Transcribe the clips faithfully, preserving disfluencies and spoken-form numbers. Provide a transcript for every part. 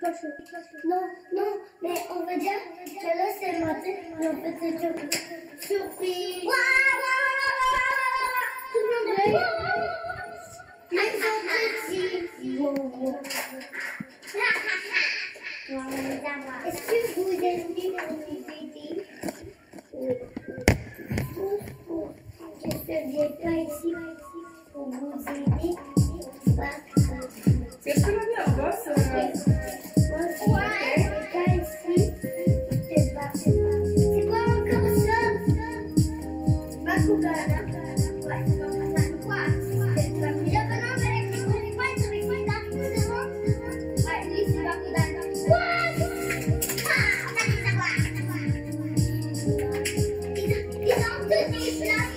Non, non, mais on va dire que là c'est le matin, mais on peut être surpris. Tout le monde est ils sont petits. Est-ce que vous êtes venus pour nous aider? Oui. Je ne viens pas ici pour vous aider. Est-ce que la mienne bosse? Ouais, c'est ici. C'est pas. C'est quoi encore ça? Bakugana. Ouais, c'est pas ça. Quoi? C'est pas. Il y a pas non, mais c'est quoi? C'est quoi? C'est quoi? Ouais, lui c'est Bakugana. Quoi? Ah, on a dit savoir. Ils ont tous des plats.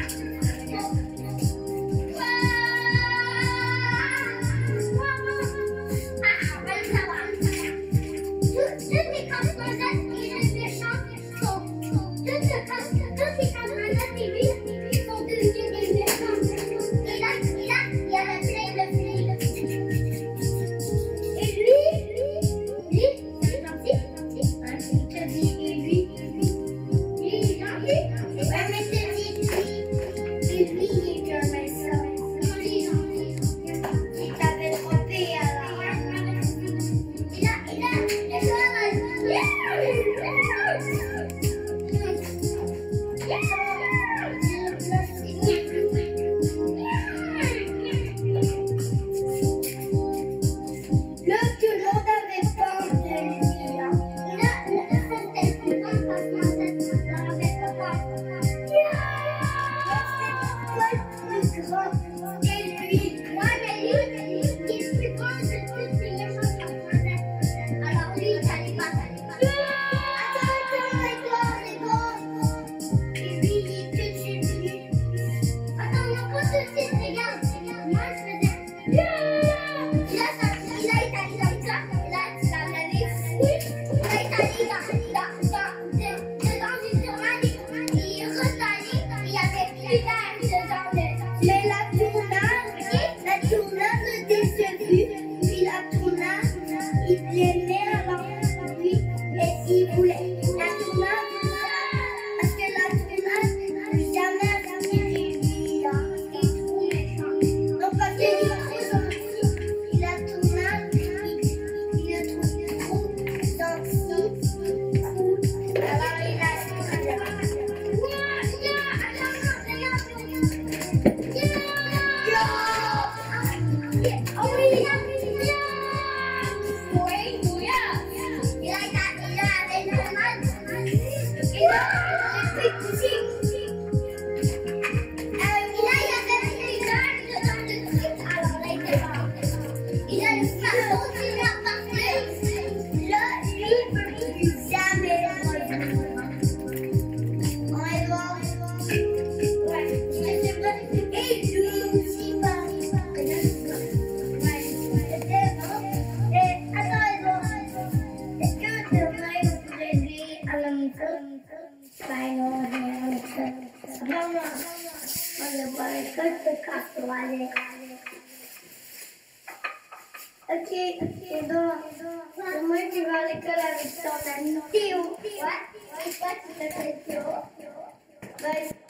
Ok, c'est bon. Moi, tu vas à l'école avec ton ami Théo. Ouais, et toi, tu t'appelles Théo. Bye.